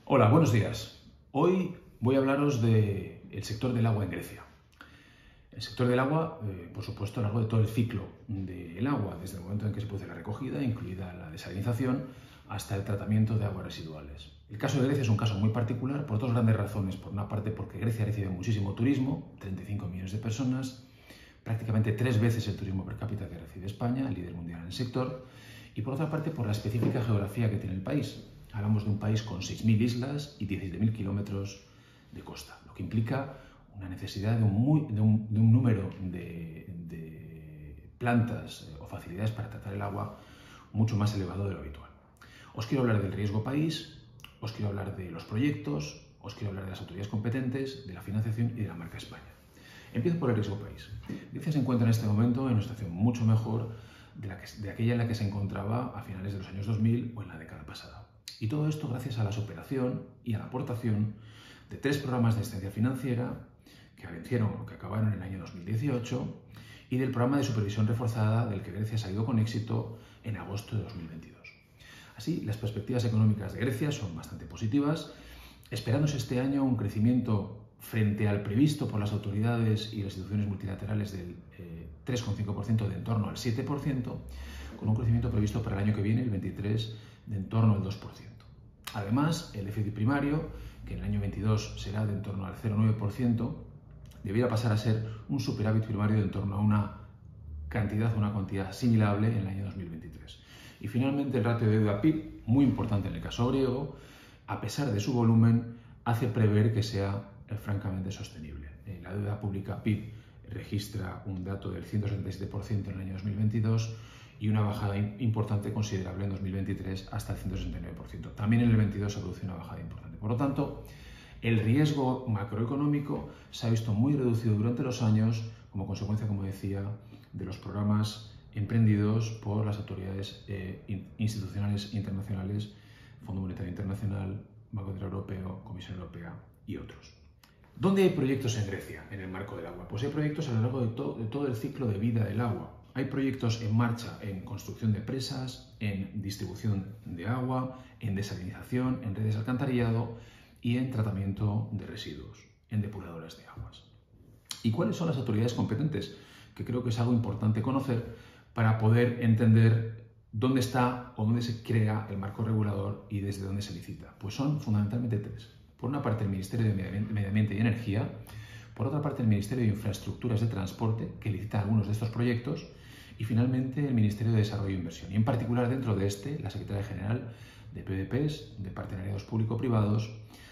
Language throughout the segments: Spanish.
Hola, buenos días. Hoy voy a hablaros del sector del agua en Grecia. El sector del agua, por supuesto, a lo largo de todo el ciclo del agua, desde el momento en que se produce la recogida, incluida la desalinización, hasta el tratamiento de aguas residuales. El caso de Grecia es un caso muy particular por dos grandes razones. Por una parte, porque Grecia recibe muchísimo turismo, 35 millones de personas, prácticamente 3 veces el turismo per cápita que recibe España, el líder mundial en el sector, y por otra parte, por la específica geografía que tiene el país. Hablamos de un país con 6.000 islas y 17.000 kilómetros de costa, lo que implica una necesidad de un número de plantas o facilidades para tratar el agua mucho más elevado de lo habitual. Os quiero hablar del riesgo país, os quiero hablar de los proyectos, os quiero hablar de las autoridades competentes, de la financiación y de la marca España. Empiezo por el riesgo país. Grecia se encuentra en este momento en una situación mucho mejor de aquella en la que se encontraba a finales de los años 2000 o en la década pasada. Y todo esto gracias a la superación y a la aportación de 3 programas de asistencia financiera que acabaron en el año 2018 y del programa de supervisión reforzada del que Grecia ha salido con éxito en agosto de 2022. Así, las perspectivas económicas de Grecia son bastante positivas, esperándose este año un crecimiento frente al previsto por las autoridades y las instituciones multilaterales del 3,5% de en torno al 7%, con un crecimiento previsto para el año que viene, el 23%, de en torno al 2%. Además, el déficit primario, que en el año 22 será de en torno al 0,9%, debiera pasar a ser un superávit primario de en torno a una cuantía asimilable en el año 2023. Y finalmente, el ratio de deuda PIB, muy importante en el caso griego, a pesar de su volumen, hace prever que sea francamente sostenible. La deuda pública PIB registra un dato del 177% en el año 2022 y una bajada importante considerable en 2023 hasta el 169%. También en el 22 se produce una bajada importante. Por lo tanto, el riesgo macroeconómico se ha visto muy reducido durante los años como consecuencia, como decía, de los programas emprendidos por las autoridades institucionales internacionales, Fondo Monetario Internacional, Banco Central Europeo, Comisión Europea y otros. ¿Dónde hay proyectos en Grecia en el marco del agua? Pues hay proyectos a lo largo de todo el ciclo de vida del agua. Hay proyectos en marcha en construcción de presas, en distribución de agua, en desalinización, en redes de alcantarillado y en tratamiento de residuos, en depuradoras de aguas. ¿Y cuáles son las autoridades competentes? Que creo que es algo importante conocer para poder entender dónde está o dónde se crea el marco regulador y desde dónde se licita. Pues son fundamentalmente 3. Por una parte, el Ministerio de Medio Ambiente y Energía. Por otra parte, el Ministerio de Infraestructuras de Transporte, que licita algunos de estos proyectos. Y finalmente, el Ministerio de Desarrollo e Inversión. Y en particular, dentro de la Secretaría General de PPPs, de Partenariados Público-Privados,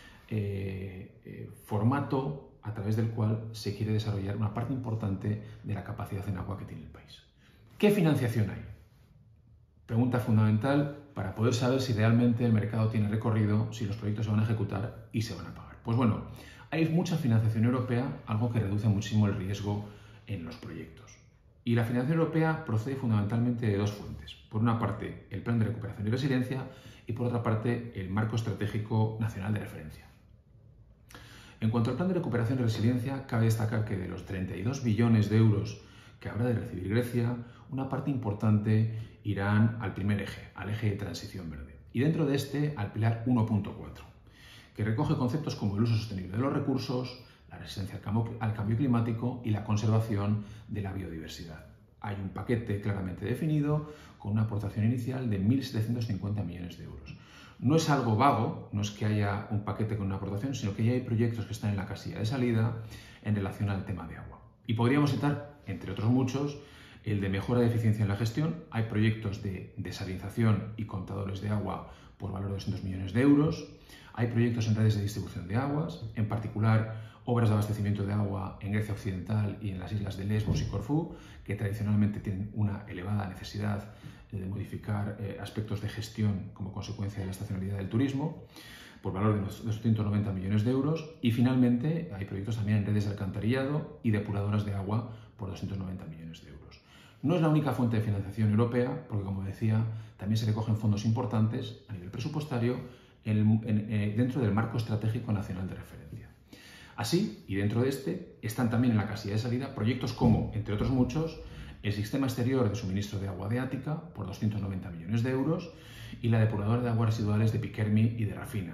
formato a través del cual se quiere desarrollar una parte importante de la capacidad en agua que tiene el país. ¿Qué financiación hay? Pregunta fundamental para poder saber si realmente el mercado tiene recorrido, si los proyectos se van a ejecutar y se van a pagar. Pues bueno, hay mucha financiación europea, algo que reduce muchísimo el riesgo en los proyectos. Y la financiación europea procede fundamentalmente de 2 fuentes. Por una parte, el Plan de Recuperación y Resiliencia y por otra parte, el Marco Estratégico Nacional de Referencia. En cuanto al Plan de Recuperación y Resiliencia, cabe destacar que de los 32 billones de euros que habrá de recibir Grecia, una parte importante irán al primer eje, al eje de transición verde. Y dentro de este, al pilar 1.4, que recoge conceptos como el uso sostenible de los recursos, la resistencia al cambio climático y la conservación de la biodiversidad. Hay un paquete claramente definido con una aportación inicial de 1.750 millones de euros. No es algo vago, no es que haya un paquete con una aportación, sino que ya hay proyectos que están en la casilla de salida en relación al tema de agua. Y podríamos citar, entre otros muchos, el de mejora de eficiencia en la gestión. Hay proyectos de desalinización y contadores de agua por valor de 200 millones de euros. Hay proyectos en redes de distribución de aguas, en particular obras de abastecimiento de agua en Grecia Occidental y en las islas de Lesbos y Corfú, que tradicionalmente tienen una elevada necesidad de modificar aspectos de gestión como consecuencia de la estacionalidad del turismo, por valor de 290 millones de euros. Y finalmente hay proyectos también en redes de alcantarillado y depuradoras de agua por 290 millones de euros. No es la única fuente de financiación europea, porque como decía, también se recogen fondos importantes a nivel presupuestario dentro del Marco Estratégico Nacional de Referencia. Así, y dentro de este, están también en la casilla de salida proyectos como, entre otros muchos, el sistema exterior de suministro de agua de Ática por 290 millones de euros y la depuradora de aguas residuales de Piquermi y de Rafina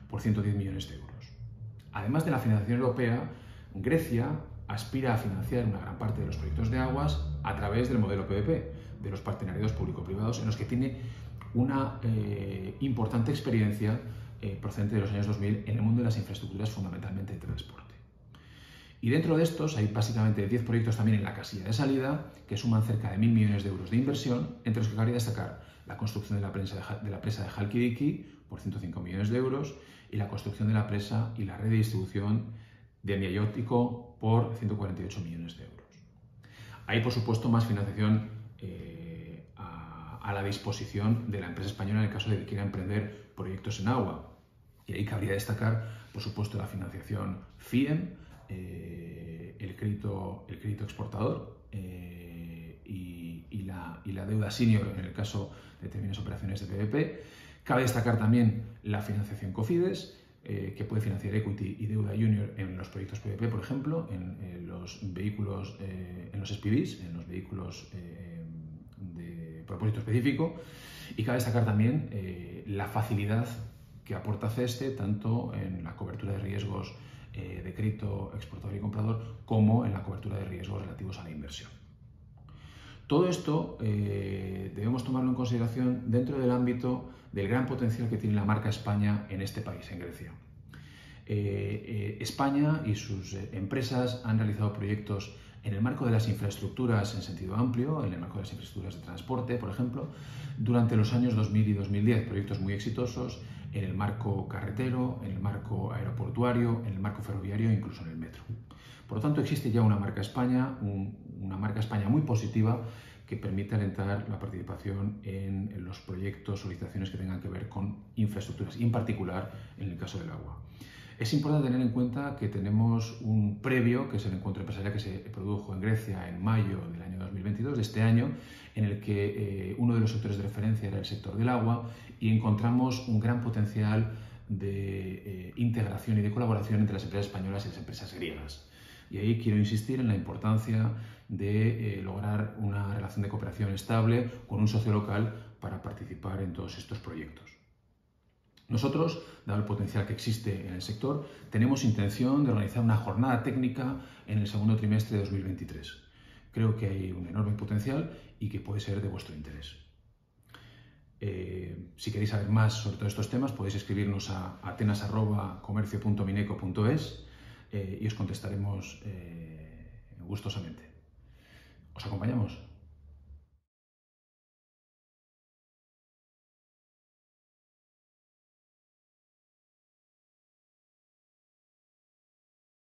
por 110 millones de euros. Además de la financiación europea, Grecia aspira a financiar una gran parte de los proyectos de aguas a través del modelo PPP, de los partenariados público-privados, en los que tiene una importante experiencia procedente de los años 2000 en el mundo de las infraestructuras, fundamentalmente de transporte. Y dentro de estos hay básicamente 10 proyectos también en la casilla de salida, que suman cerca de 1.000 millones de euros de inversión, entre los que cabría destacar la construcción de la presa de Halkidiki por 105 millones de euros y la construcción de la presa y la red de distribución de Miaiótico por 148 millones de euros. Hay, por supuesto, más financiación a la disposición de la empresa española en el caso de que quiera emprender proyectos en agua. Y ahí cabría destacar, por supuesto, la financiación FIEM, el crédito exportador y la deuda senior en el caso de determinadas operaciones de PPP. Cabe destacar también la financiación COFIDES, que puede financiar equity y deuda junior en los proyectos PPP, por ejemplo, en los vehículos, en los SPVs, en los vehículos de propósito específico. Y cabe destacar también la facilidad que aporta CESTE tanto en la cobertura de riesgos de crédito exportador y comprador como en la cobertura de riesgos relativos a la inversión. Todo esto debemos tomarlo en consideración dentro del ámbito del gran potencial que tiene la marca España en este país, en Grecia. España y sus empresas han realizado proyectos en el marco de las infraestructuras en sentido amplio, en el marco de las infraestructuras de transporte, por ejemplo, durante los años 2000 y 2010, proyectos muy exitosos en el marco carretero, en el marco aeroportuario, en el marco ferroviario e incluso en el metro. Por lo tanto, existe ya una marca España muy positiva que permite alentar la participación en los proyectos o licitaciones que tengan que ver con infraestructuras y en particular en el caso del agua. Es importante tener en cuenta que tenemos un previo, que es el encuentro empresarial que se produjo en Grecia en mayo del año 2022, de este año, en el que uno de los sectores de referencia era el sector del agua y encontramos un gran potencial de integración y de colaboración entre las empresas españolas y las empresas griegas. Y ahí quiero insistir en la importancia de lograr una relación de cooperación estable con un socio local para participar en todos estos proyectos. Nosotros, dado el potencial que existe en el sector, tenemos intención de organizar una jornada técnica en el segundo trimestre de 2023. Creo que hay un enorme potencial y que puede ser de vuestro interés. Si queréis saber más sobre todos estos temas, podéis escribirnos a atenas@comercio.mineco.es y os contestaremos gustosamente. ¿Os acompañamos?